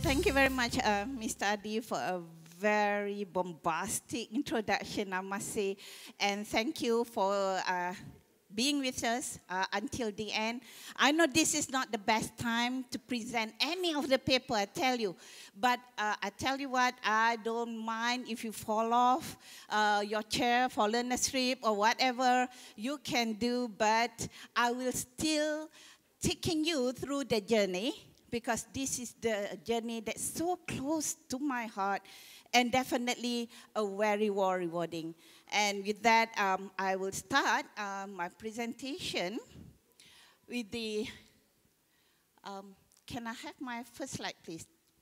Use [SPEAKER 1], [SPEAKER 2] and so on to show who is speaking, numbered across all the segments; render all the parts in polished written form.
[SPEAKER 1] Thank you very much, Mr. Adi, for a very bombastic introduction, I must say. And thank you for being with us until the end. I know this is not the best time to present any of the paper, I tell you. But I tell you what, I don't mind if you fall off your chair, fallen asleep, or whatever you can do. But I will still taking you through the journey, because this is the journey that's so close to my heart and definitely a very rewarding. And with that, I will start my presentation with the, can I have my first slide, please?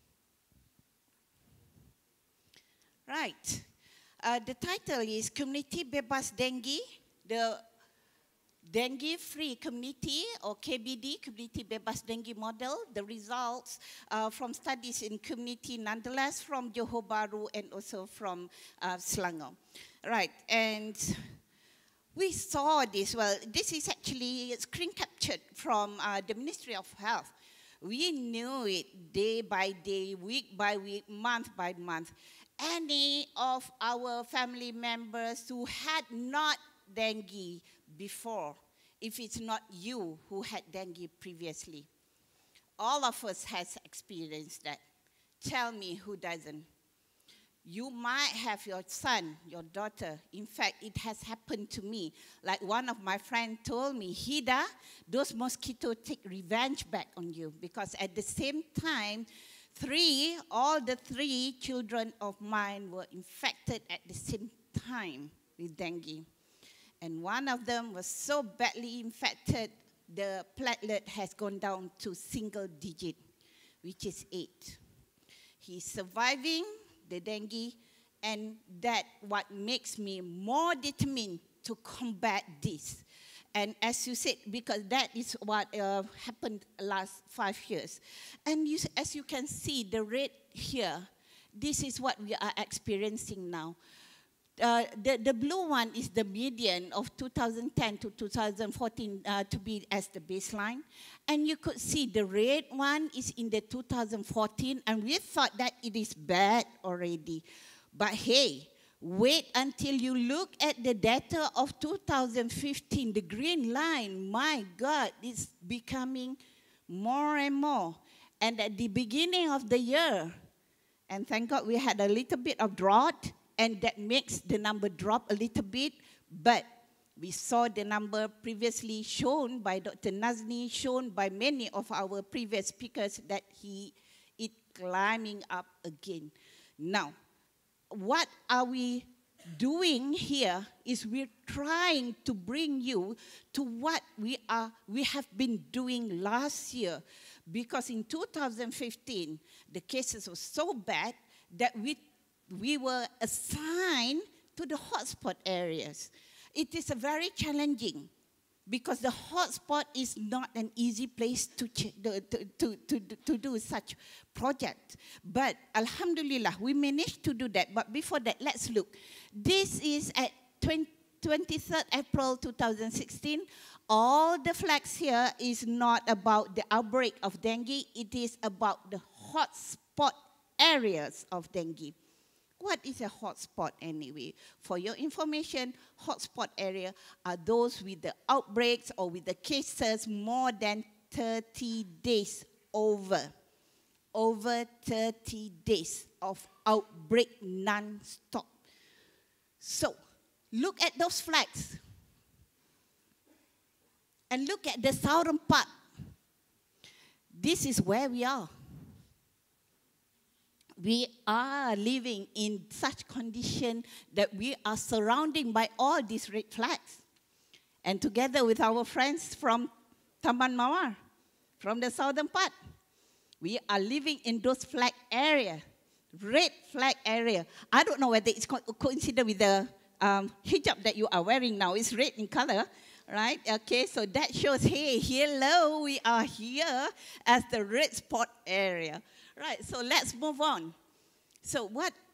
[SPEAKER 1] Right. The title is Community Bebas Dengue, the Dengue-Free Community, or KBD, Community Bebas Dengue Model, the results from studies in community, nonetheless, from Johor Bahru and also from Selangor. Right, and we saw this, well, this is actually screen captured from the Ministry of Health. We knew it day by day, week by week, month by month. Any of our family members who had not dengue before, if it's not you who had dengue previously. All of us has experienced that. Tell me who doesn't. You might have your son, your daughter. In fact, it has happened to me. Like one of my friends told me, Hida, those mosquitoes take revenge back on you, because at the same time, all the three children of mine were infected at the same time with dengue. And one of them was so badly infected, the platelet has gone down to single digit, which is 8. He's surviving the dengue, and that's what makes me more determined to combat this. And as you said, because that is what happened last 5 years. And as you can see, the rate here, this is what we are experiencing now. The blue one is the median of 2010 to 2014 to be as the baseline. And you could see the red one is in the 2014, and we thought that it is bad already. But hey, wait until you look at the data of 2015, the green line, my God, it's becoming more and more. And at the beginning of the year, and thank God we had a little bit of drought, and that makes the number drop a little bit, but we saw the number previously shown by Dr. Nazni, shown by many of our previous speakers, that it climbing up again. Now, what are we doing here is we're trying to bring you to what we have been doing last year, because in 2015, the cases were so bad that we were assigned to the hotspot areas. It is a very challenging, because the hotspot is not an easy place to do such project. But alhamdulillah, we managed to do that. But before that, let's look. This is at 23rd April 2016. All the flags here is not about the outbreak of dengue. It is about the hotspot areas of dengue. What is a hotspot anyway? For your information, hotspot area are those with the outbreaks or with the cases more than 30 days over 30 days of outbreak non-stop. So, look at those flags. And look at the southern part. This is where we are. We are living in such condition that we are surrounded by all these red flags. And together with our friends from Taman Mawar, from the southern part, we are living in those flag area, red flag area. I don't know whether it's coincident with the hijab that you are wearing now. It's red in color, right? Okay, so that shows, hey, hello, we are here as the red spot area. Right, so let's move on. So what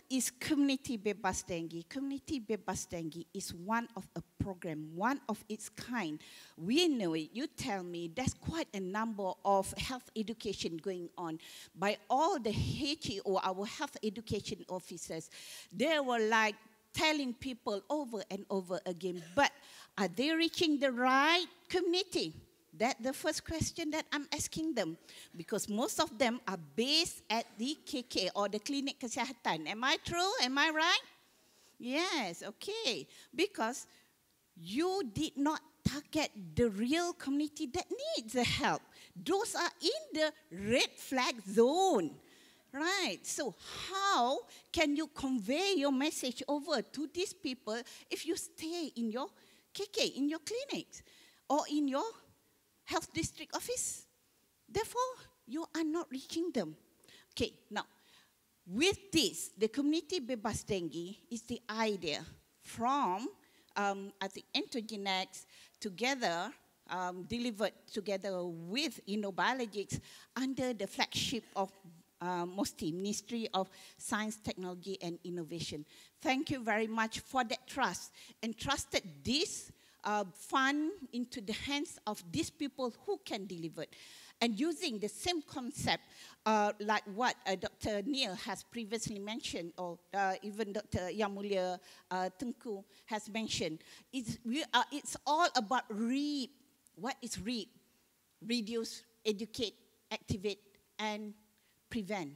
[SPEAKER 1] is Community Bebas Dengue? Community Bebas Dengue is one of a program, one of its kind. We know it. You tell me there's quite a number of health education going on by all the HEO, our health education officers. They were like telling people over and over again, but are they reaching the right community? That's the first question that I'm asking them, because most of them are based at the KK or the Klinik Kesihatan. Am I true? Am I right? Yes, okay. Because you did not target the real community that needs the help. Those are in the red flag zone. Right, so how can you convey your message over to these people if you stay in your KK, in your clinics, or in your health district office? Therefore, you are not reaching them. Okay, now, with this, the Community Bebas Dengue is the idea from, I think, Entogenetics together, delivered together with InnoBiologics under the flagship of MOSTI, Ministry of Science, Technology and Innovation. Thank you very much for that trust, and trusted this fund into the hands of these people who can deliver it. And using the same concept, like what Dr. Neil has previously mentioned, or even Dr. Yang Mulia Tengku has mentioned, it's all about REAP. What is REAP? Reduce, educate, activate, and prevent.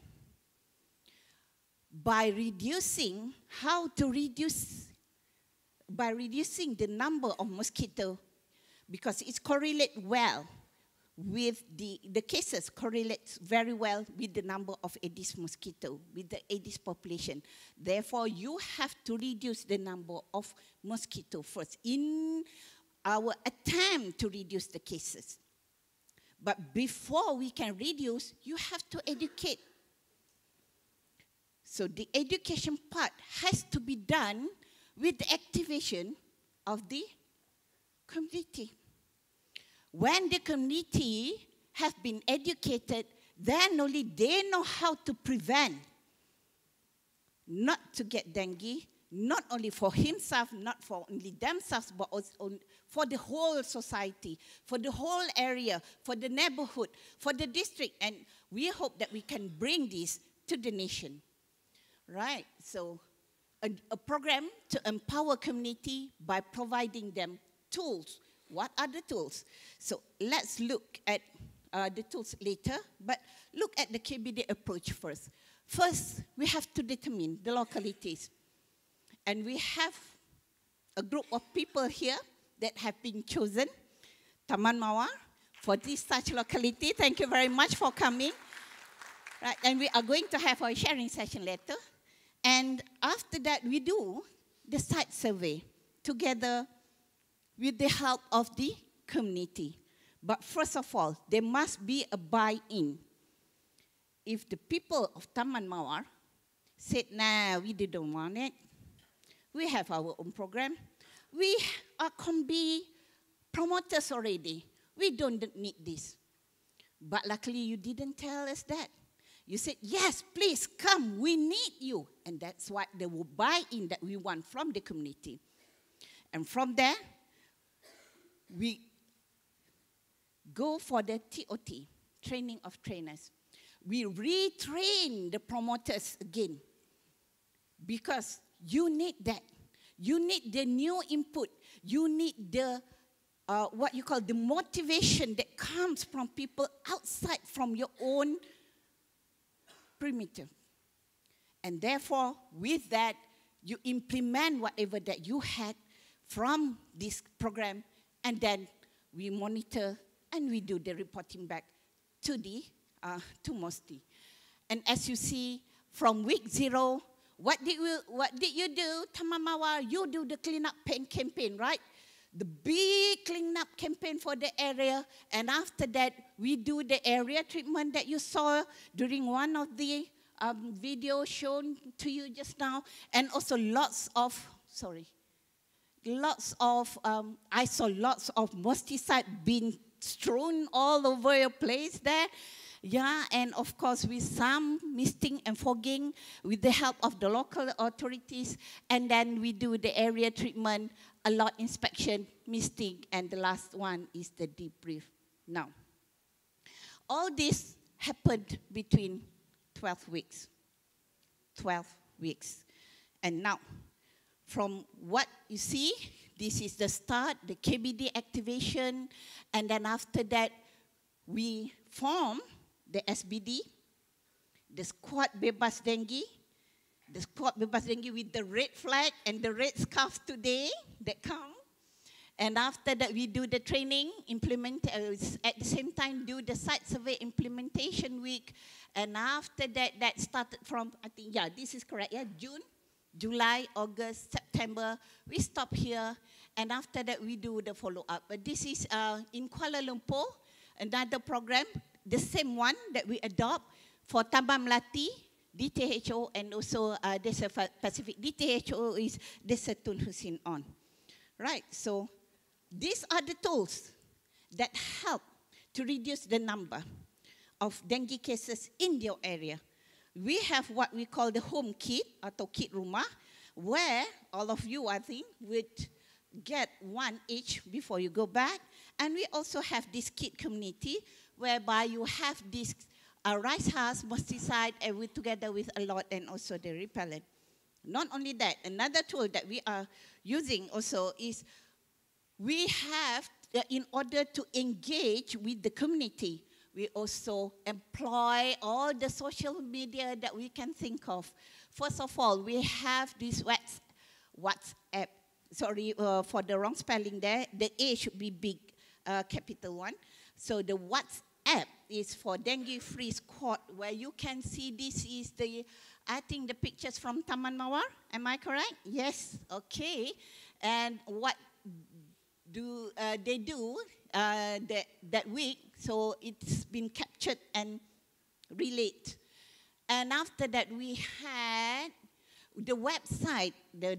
[SPEAKER 1] By reducing, how to reduce? By reducing the number of mosquito, because it's correlate well with the cases correlates very well with the number of Aedes mosquito, with the Aedes population. Therefore, you have to reduce the number of mosquito first in our attempt to reduce the cases. But before we can reduce, you have to educate. So the education part has to be done with the activation of the community. When the community have been educated, then only they know how to prevent, not to get dengue, not only for himself, not for only themselves, but also for the whole society, for the whole area, for the neighborhood, for the district. And we hope that we can bring this to the nation. Right? So a program to empower community by providing them tools. What are the tools? So let's look at the tools later, but look at the KBD approach first. First, we have to determine the localities. And we have a group of people here that have been chosen, Taman Mawar, for this such locality. Thank you very much for coming. Right, and we are going to have our sharing session later. And after that, we do the site survey together with the help of the community. But first of all, there must be a buy-in. If the people of Taman Mawar said, nah, we didn't want it, we have our own program, we can be promoters already, we don't need this. But luckily, you didn't tell us that. You said, yes, please come, we need you. And that's what the buy-in that we want from the community. And from there, we go for the TOT, training of trainers. We retrain the promoters again, because you need that. You need the new input. You need the, what you call the motivation that comes from people outside from your own perimeter. And therefore, with that, you implement whatever that you had from this program, and then we monitor and we do the reporting back to the to MOSTI. And as you see, from week 0, what did you do, Taman Mawar? You do the cleanup campaign, right? The big cleanup campaign for the area, and after that, we do the area treatment that you saw during one of the videos shown to you just now, and also lots of, I saw lots of mosticide being strewn all over your place there. Yeah, and of course with some misting and fogging with the help of the local authorities. And then we do the area treatment, a lot inspection, misting, and the last one is the debrief. Now, all this happened between 12 weeks. 12 weeks. And now, from what you see, this is the start, the KBD activation, and then after that, we form the SBD, the Squad Bebas Dengue, with the red flag and the red scarf today that come. And after that, we do the training, at the same time do the site survey implementation week. And after that, that started from, I think, yeah, this is correct, yeah, June, July, August, September. We stop here, and after that, we do the follow-up. But this is in Kuala Lumpur, another program, the same one that we adopt for Taman Melati, DTHO, and also Desa Pacific. DTHO is Desa Tun Hussein On. Right, so these are the tools that help to reduce the number of dengue cases in your area. We have what we call the home kit, atau kit rumah, where all of you, I think, would get one each before you go back. And we also have this kit community, whereby you have this rice husk, mosticide, and together with a lot, and also the repellent. Not only that, another tool that we are using also is we have, in order to engage with the community, we also employ all the social media that we can think of. First of all, we have this WhatsApp. Sorry for the wrong spelling there. The A should be big, capital one. So the WhatsApp is for Dengue Free Squad, where you can see this is the, I think the pictures from Taman Mawar. Am I correct? Yes, okay. And what do they do that week? So it's been captured and relayed. And after that, we had the website, the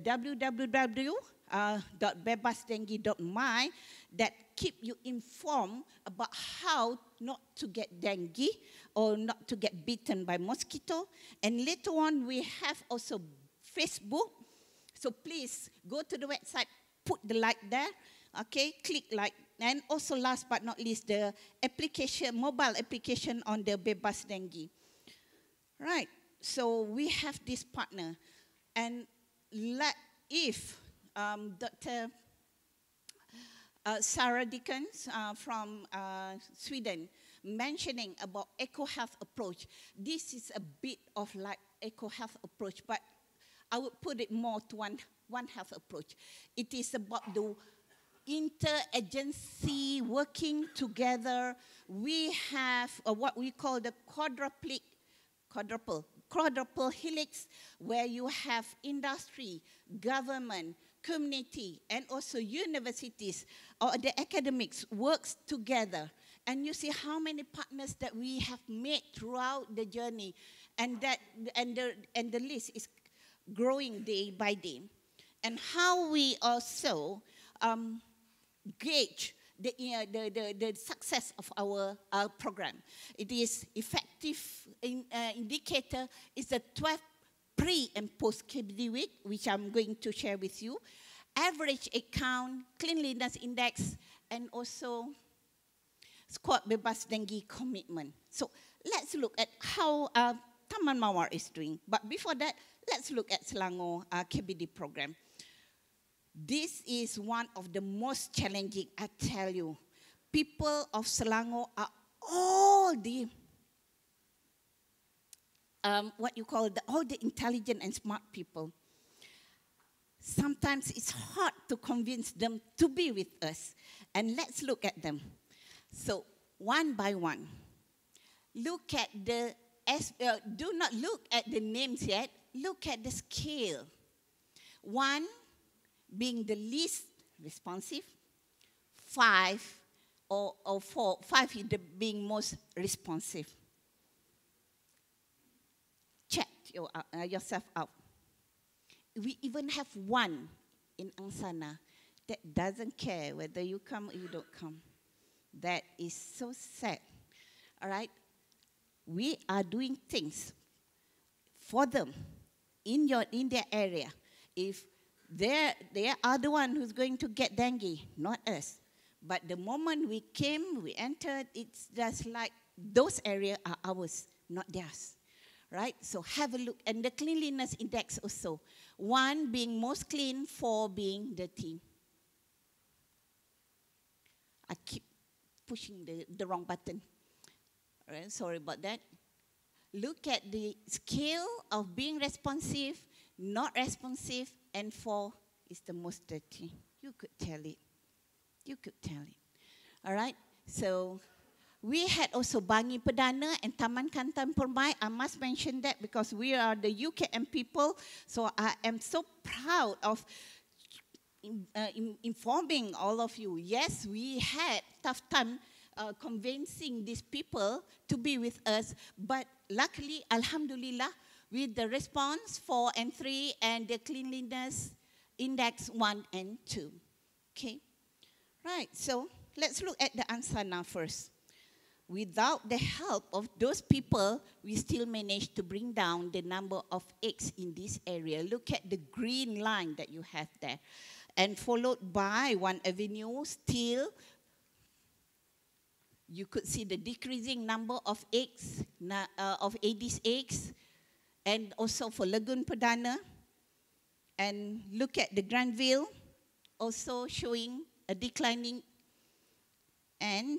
[SPEAKER 1] www.bebasdengue.my, that keep you informed about how not to get dengue or not to get bitten by mosquito. And later on, we have also Facebook. So please go to the website, put the like there, okay, click like. And also last but not least, the application, mobile application on the Bebas Dengue. Right, so we have this partner. And if Dr. Sarah Dickens from Sweden mentioning about eco-health approach, this is a bit of like eco-health approach, but I would put it more to one health approach. It is about the inter-agency working together. We have what we call the quadruple helix, where you have industry, government, community, and also universities or the academics works together. And you see how many partners that we have made throughout the journey, and the list is growing day by day. And how we also gauge the success of our program. It is effective indicator is the 12 pre and post KBD week, which I'm going to share with you. Average account, cleanliness index, and also Squad Bebas Dengue commitment. So let's look at how Taman Mawar is doing. But before that, let's look at Selangor KBD program. This is one of the most challenging, I tell you. People of Selangor are all the, what you call, all the intelligent and smart people. Sometimes it's hard to convince them to be with us. And let's look at them. So, one by one, look at the, do not look at the names yet, look at the scale. 1 being the least responsive, 5 or 4, 5 is being most responsive. Check yourself out. We even have one in Angsana that doesn't care whether you come or you don't come. That is so sad. All right? We are doing things for them in their area. If they are the one who's going to get dengue, not us. But the moment we came, we entered, it's just like those areas are ours, not theirs. Right? So have a look. And the cleanliness index also. 1 being most clean, 4 being dirty. I keep pushing the wrong button. All right, sorry about that. Look at the scale of being responsive, not responsive, and 4 is the most dirty. You could tell it. You could tell it. All right? So we had also Bangi Perdana and Taman Kantan Permai. I must mention that because we are the UKM people. So I am so proud of informing all of you. Yes, we had tough time convincing these people to be with us. But luckily, alhamdulillah, with the response 4 and 3 and the cleanliness index 1 and 2. Okay? Right, so let's look at the answer now first. Without the help of those people, we still managed to bring down the number of eggs in this area. Look at the green line that you have there. And followed by One Avenue, still, you could see the decreasing number of eggs, of Aedes eggs, and also for Lagoon Perdana. And look at the Granville, also showing a declining. And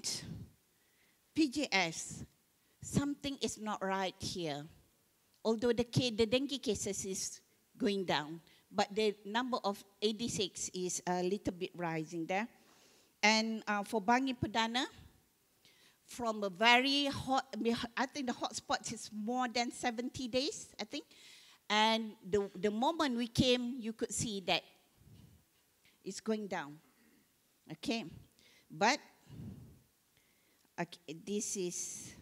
[SPEAKER 1] PJS, something is not right here. Although the dengue cases is going down, but the number of Aedes eggs is a little bit rising there. And for Bangi Perdana, from a very hot, I think the hot spot is more than 70 days, I think. And the moment we came, you could see that it's going down. Okay, but okay, this is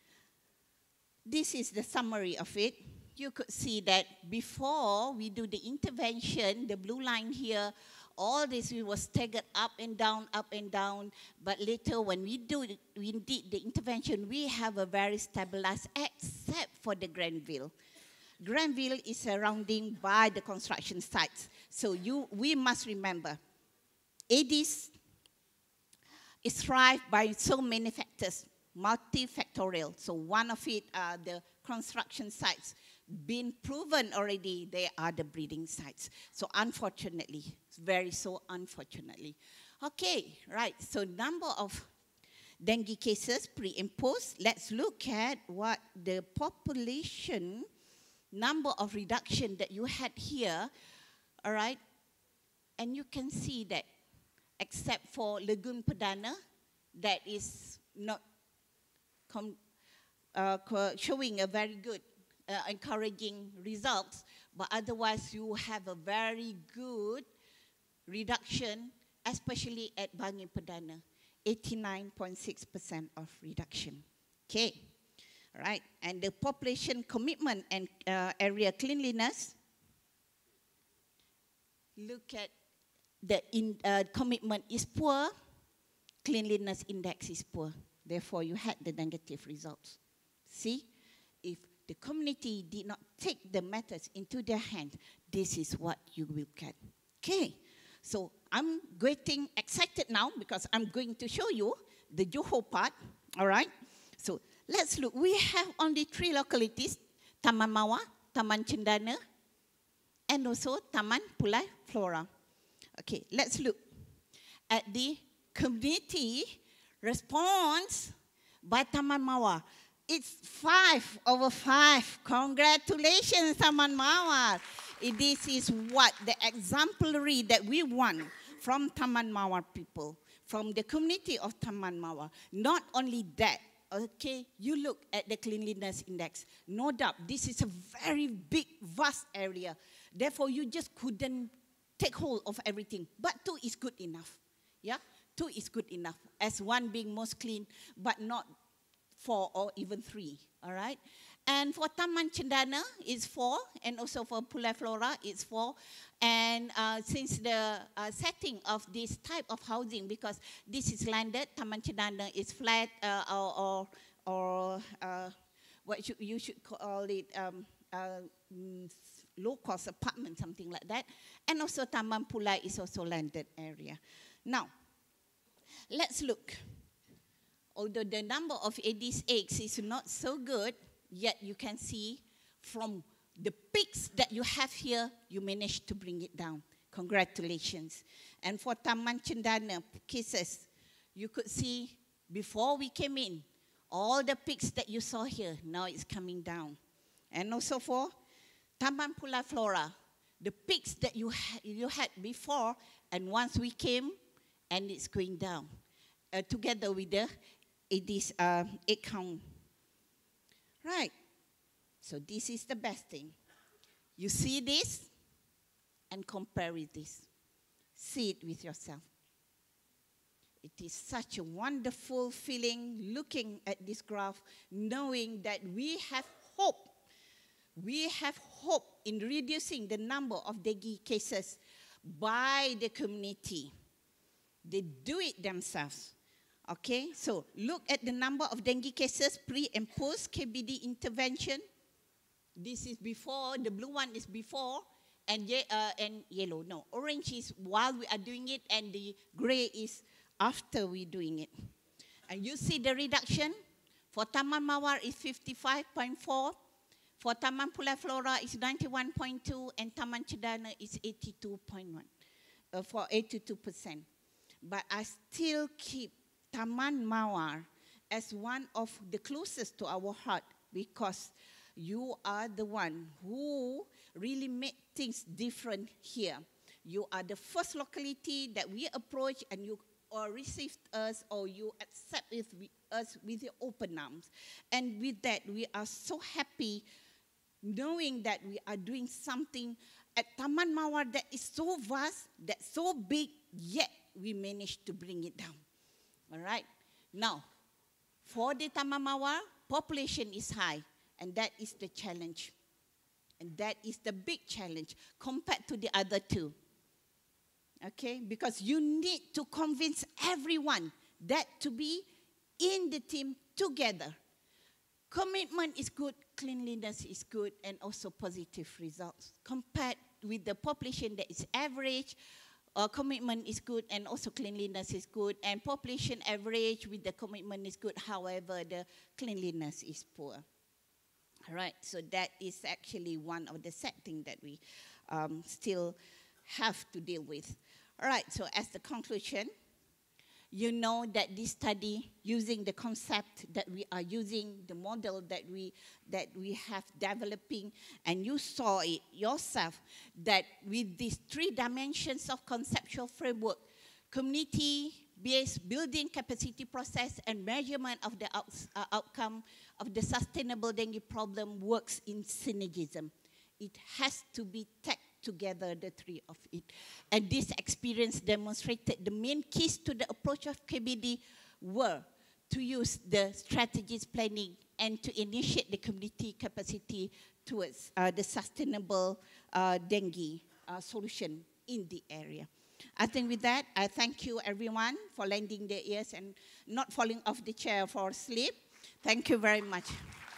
[SPEAKER 1] the summary of it. You could see that before we do the intervention, the blue line here, all this we was staggered up and down, but later when we did the intervention, we have a very stabilized, except for the Granville. Granville is surrounding by the construction sites. So we must remember, Aedes is thrived by so many factors, multifactorial. So one of it are the construction sites. Been proven already, they are the breeding sites. So unfortunately, unfortunately. Okay, right, so number of dengue cases pre and post. Let's look at what the population number of reduction that you had here, all right? And you can see that except for Lagoon Perdana, that is not showing a very good, encouraging results, but otherwise you have a very good reduction, especially at Bangi Perdana, 89.6% of reduction. Okay, all right, and the population commitment and area cleanliness, look at the commitment is poor, cleanliness index is poor. Therefore, you had the negative results. See, if the community did not take the matters into their hand, this is what you will get. Okay, so I'm getting excited now because I'm going to show you the Johor part, all right? So let's look. We have only 3 localities, Taman Mawar, Taman Cendana, and also Taman Pulai Flora. Okay, let's look at the community response by Taman Mawar. It's 5 over 5. Congratulations, Taman Mawar. This is what the exemplary that we want from Taman Mawar people, from the community of Taman Mawar. Not only that, okay, you look at the cleanliness index. No doubt, this is a very big, vast area. Therefore, you just couldn't take hold of everything. But 2 is good enough. Yeah, 2 is good enough. As 1 being most clean, but not 4 or even 3. All right. And for Taman Cendana, it's 4, and also for Pulau Flora, it's 4. And since the setting of this type of housing, because this is landed, Taman Cendana is flat or what you should call it, low-cost apartment, something like that. And also Taman Pulai is also landed area. Now, let's look. Although the number of Aedes eggs is not so good, yet you can see from the peaks that you have here, you managed to bring it down. Congratulations. And for Taman Cendana cases, you could see before we came in, all the peaks that you saw here, now it's coming down. And also for Taman Pulau Flora, the peaks that you had before, and once we came, and it's going down, together with the Aedes egg count. Right, so this is the best thing. You see this, and compare with this. See it with yourself. It is such a wonderful feeling looking at this graph, knowing that we have hope. We have hope in reducing the number of dengue cases by the community. They do it themselves. Okay, so look at the number of dengue cases pre and post KBD intervention. This is before, the blue one is before, and yellow, no, orange is while we are doing it, and the gray is after we're doing it. And you see the reduction. For Taman Mawar is 55.4, for Taman Pulau Flora is 91.2, and Taman Cendana is 82.1, for 82%. But I still keep Taman Mawar as one of the closest to our heart, because you are the one who really made things different here. You are the first locality that we approach, and you received us, or you accept us with your open arms. And with that, we are so happy knowing that we are doing something at Taman Mawar that is so vast, that's so big, yet we managed to bring it down. All right. Now, for the Taman Mawar, population is high, and that is the challenge. And that is the big challenge compared to the other two. Okay, because you need to convince everyone that to be in the team together. Commitment is good, cleanliness is good, and also positive results. Compared with the population that is average, commitment is good, and also cleanliness is good, and population average with the commitment is good, however, the cleanliness is poor. All right, so that is actually one of the sad things that we still have to deal with. All right, so as the conclusion, you know that this study, using the concept that we are using, the model that we have developing, and you saw it yourself, that with these 3 dimensions of conceptual framework, community-based building capacity process and measurement of the outcome of the sustainable dengue problem works in synergism. It has to be taken together, the 3 of it. And this experience demonstrated the main keys to the approach of KBD were to use the strategies planning and to initiate the community capacity towards the sustainable dengue solution in the area. I think with that, I thank you everyone for lending their ears and not falling off the chair for sleep. Thank you very much.